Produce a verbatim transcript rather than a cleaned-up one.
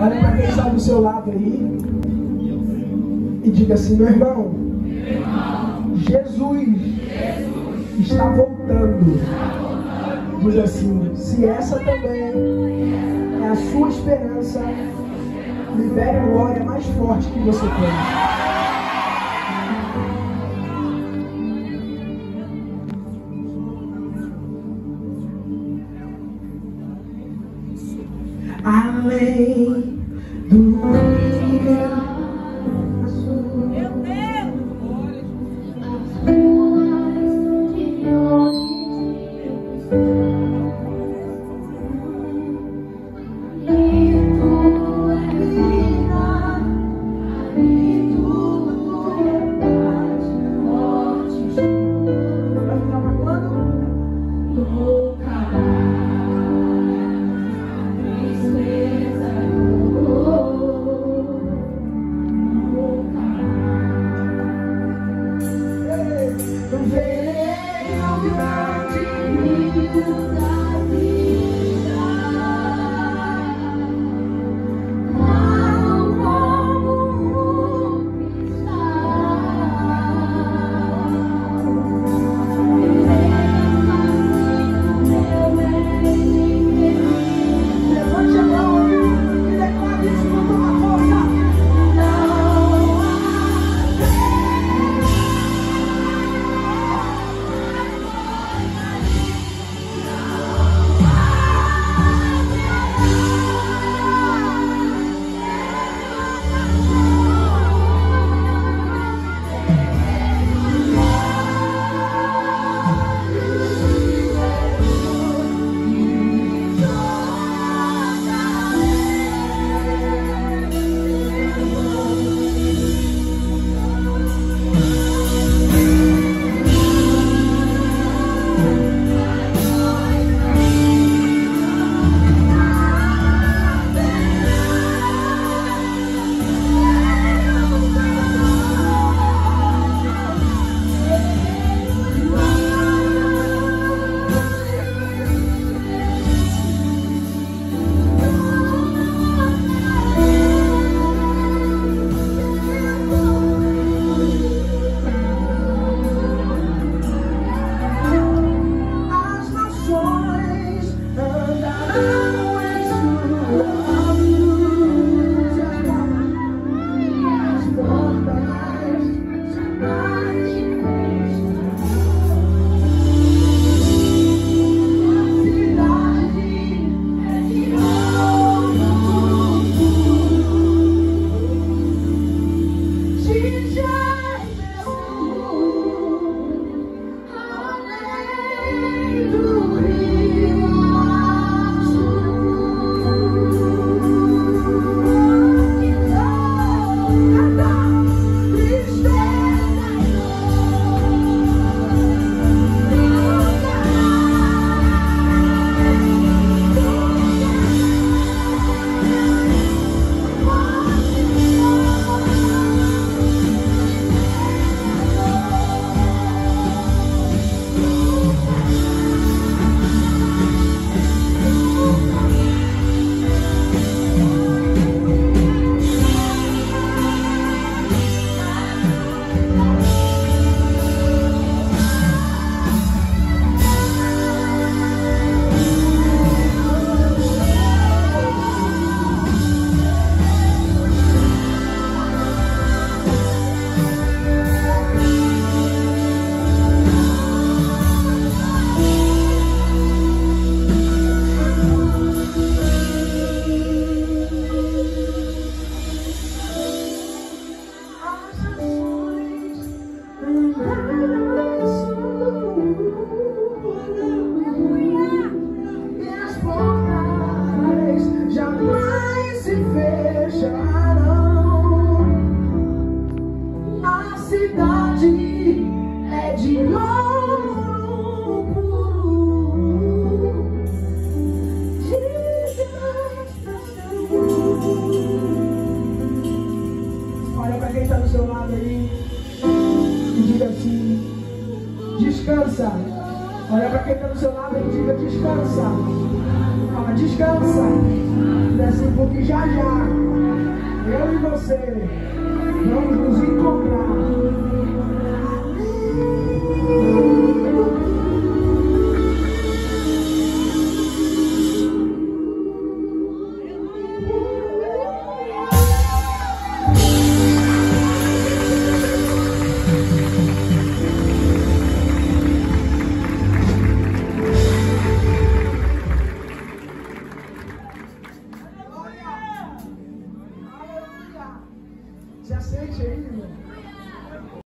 Olha para quem está do seu lado aí e diga assim: meu irmão, Jesus está voltando. Diz assim: se essa também é a sua esperança, libere a glória mais forte que você tem. Além do rio, meu Deus, descansa. Olha para quem está do seu lado e diga: descansa. Fala: descansa. assim, porque já já eu e você vamos nos encontrar